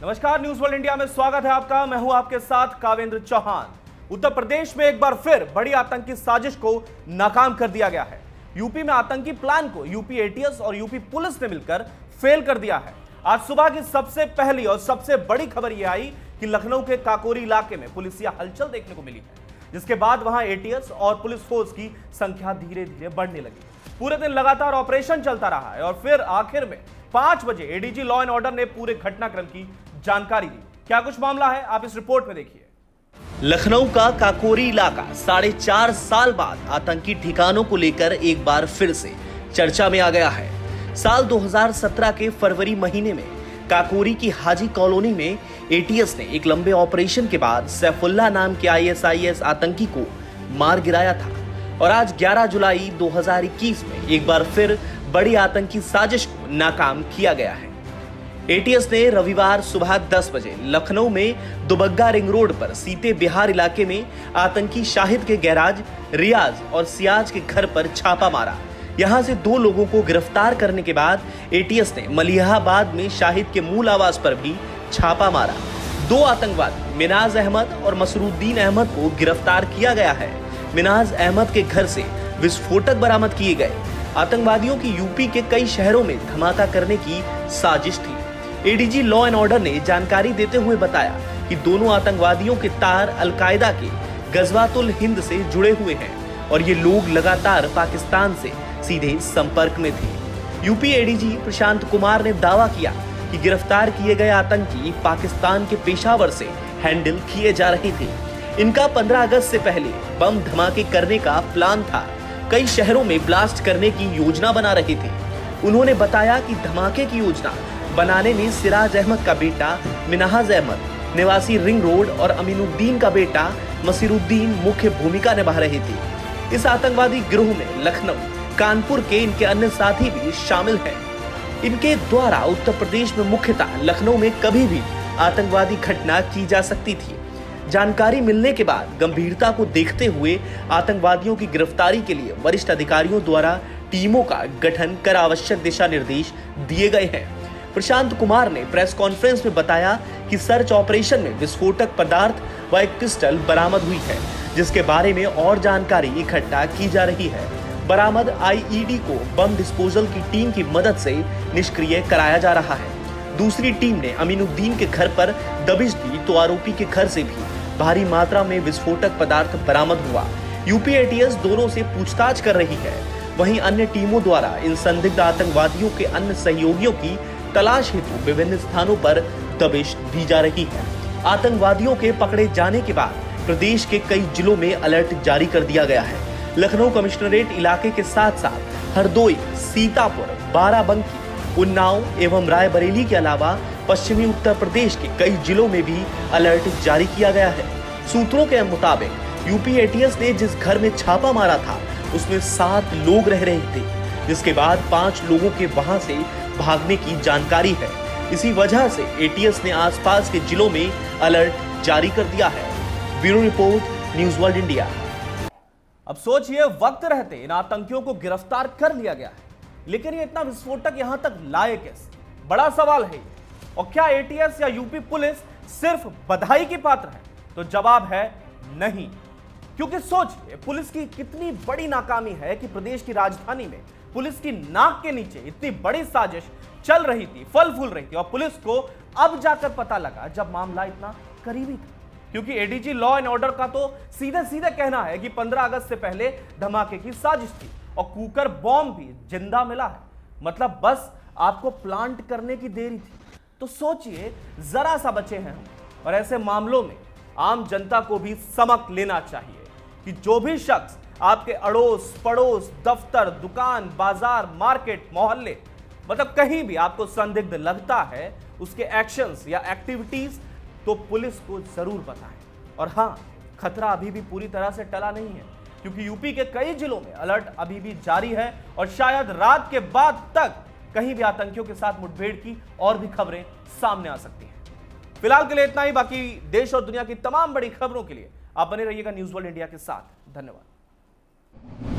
नमस्कार, news world India में स्वागत है आपका। मैं हूं आपके साथ कावेंद्र चौहान। उत्तर प्रदेश में एक बार फिर बड़ी आतंकी साजिश को नाकाम कर दिया गया है। यूपी में आतंकी प्लान को यूपी एटीएस और यूपी पुलिस ने मिलकर फेल कर दिया है। आज सुबह की सबसे पहली और सबसे बड़ी खबर यह आई कि लखनऊ के काकोरी इलाके में पुलिसिया हलचल देखने को मिली है, जिसके बाद वहां एटीएस और पुलिस फोर्स की संख्या धीरे धीरे बढ़ने लगी। पूरे दिन लगातार ऑपरेशन चलता रहा है और फिर आखिर में 5 बजे एडीजी लॉ एंड ऑर्डर ने पूरे घटनाक्रम की जानकारी दी। क्या कुछ मामला है, आप इस रिपोर्ट में देखिए। लखनऊ का काकोरी इलाका 4.5 साल बाद आतंकी ठिकानों को लेकर एक बार फिर से चर्चा में आ गया है। साल 2017 के फरवरी महीने में काकोरी की हाजी कॉलोनी में एटीएस ने एक लंबे ऑपरेशन के बाद सैफुल्लाह नाम के आईएसआईएस आतंकी को मार गिराया था और आज 11 जुलाई 2021 में एक बार फिर बड़ी आतंकी साजिश को नाकाम किया गया है। एटीएस ने रविवार सुबह 10 बजे लखनऊ में दुबग्गा रिंग रोड पर सीते बिहार इलाके में आतंकी शाहिद के गैराज, रियाज और सियाज के घर पर छापा मारा। यहां से 2 लोगों को गिरफ्तार करने के बाद एटीएस ने मलिहाबाद में शाहिद के मूल आवास पर भी छापा मारा। 2 आतंकवादी मिनाज अहमद और मसरूद्दीन अहमद को गिरफ्तार किया गया है। मिनाज अहमद के घर से विस्फोटक बरामद किए गए। आतंकवादियों की यूपी के कई शहरों में धमाका करने की साजिश थी। एडीजी लॉ एंड ऑर्डर ने जानकारी देते हुए बताया कि दोनों आतंकवादियों के तार अलकायदा के गजवातुल हिंद से जुड़े हुए हैं और ये लोग लगातार पाकिस्तान से सीधे संपर्क में थे। यूपी एडीजी प्रशांत कुमार ने दावा किया कि गिरफ्तार किए गए आतंकी पाकिस्तान के पेशावर से हैंडल किए जा रहे थे। इनका 15 अगस्त से पहले बम धमाके करने का प्लान था। कई शहरों में ब्लास्ट करने की योजना बना रहे थे। उन्होंने बताया कि धमाके की योजना बनाने में सिराज अहमद का बेटा मिनाज अहमद निवासी रिंग रोड और अमीनुद्दीन का बेटा मसीरुद्दीन मुख्य भूमिका निभा रहे थे। इस आतंकवादी गिरोह में लखनऊ, कानपुर के इनके अन्य साथी भी शामिल हैं। इनके द्वारा उत्तर प्रदेश में मुख्यतः लखनऊ में कभी भी आतंकवादी घटना की जा सकती थी। जानकारी मिलने के बाद गंभीरता को देखते हुए आतंकवादियों की गिरफ्तारी के लिए वरिष्ठ अधिकारियों द्वारा टीमों का गठन कर आवश्यक दिशा निर्देश दिए गए हैं। प्रशांत कुमार ने प्रेस कॉन्फ्रेंस में बताया कि सर्च ऑपरेशन में विस्फोटक पदार्थ व एक पिस्टल बरामद हुई है, जिसके बारे में और जानकारी इकट्ठा की जा रही है। बरामद आईईडी को बम डिस्पोजल की टीम की मदद से निष्क्रिय कराया जा रहा है। दूसरी टीम ने अमीनुद्दीन के घर पर दबिश दी तो आरोपी के घर से भी भारी मात्रा में विस्फोटक पदार्थ बरामद हुआ। यूपी एटीएस दोनों से पूछताछ कर रही है। वहीं अन्य टीमों द्वारा इन संदिग्ध आतंकवादियों के अन्य सहयोगियों की तलाश हेतु विभिन्न स्थानों पर दबिश दी जा रही है। आतंकवादियों के पकड़े जाने के बाद प्रदेश के कई जिलों में अलर्ट जारी कर दिया गया है। लखनऊ कमिश्नरेट इलाके के साथ साथ हरदोई, सीतापुर, बाराबंकी, उन्नाव एवं रायबरेली के अलावा पश्चिमी उत्तर प्रदेश के कई जिलों में भी अलर्ट जारी किया गया है। सूत्रों के मुताबिक यूपी एटीएस ने जिस घर में छापा मारा था उसमें 7 लोग रह रहे थे, जिसके बाद 5 लोगों के वहां से भागने की जानकारी है। इसी वजह से एटीएस ने आसपास के जिलों में अलर्ट जारी कर दिया है। Bureau report, news world India. अब सोचिए, वक्त रहते इन आतंकियों को गिरफ्तार कर लिया गया है, लेकिन ये इतना विस्फोटक यहां तक लाए कैसे? बड़ा सवाल है। और क्या एटीएस या यूपी पुलिस सिर्फ बधाई की पात्र है? तो जवाब है नहीं। क्योंकि सोचिए, पुलिस की कितनी बड़ी नाकामी है कि प्रदेश की राजधानी में पुलिस की नाक के नीचे इतनी बड़ी साजिश चल रही थी, फल फूल रही थी, और पुलिस को अब जाकर पता लगा जब मामला इतना करीबी था। क्योंकि एडीजी लॉ एंड ऑर्डर का तो सीधे सीधे कहना है कि 15 अगस्त से पहले धमाके की साजिश थी और कुकर बॉम्ब भी जिंदा मिला है। मतलब बस आपको प्लांट करने की देरी थी। तो सोचिए, जरा सा बचे हैं हम। और ऐसे मामलों में आम जनता को भी समक लेना चाहिए कि जो भी शख्स आपके अड़ोस पड़ोस, दफ्तर, दुकान, बाजार, मार्केट, मोहल्ले, मतलब कहीं भी आपको संदिग्ध लगता है, उसके एक्शंस या एक्टिविटीज, तो पुलिस को जरूर बताएं। और हां, खतरा अभी भी पूरी तरह से टला नहीं है, क्योंकि यूपी के कई जिलों में अलर्ट अभी भी जारी है और शायद रात के बाद तक कहीं भी आतंकियों के साथ मुठभेड़ की और भी खबरें सामने आ सकती हैं। फिलहाल के लिए इतना ही। बाकी देश और दुनिया की तमाम बड़ी खबरों के लिए आप बने रहिएगा न्यूज वर्ल्ड इंडिया के साथ। धन्यवाद।